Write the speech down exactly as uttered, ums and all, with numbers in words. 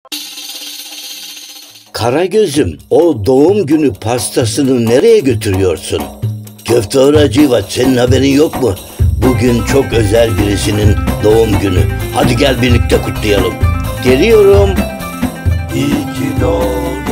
Karagöz'üm, o doğum günü pastasını nereye götürüyorsun? Köfteci Hacivat, senin haberin yok mu? Bugün çok özel birisinin doğum günü. Hadi gel birlikte kutlayalım. Geliyorum. İyi ki doğdun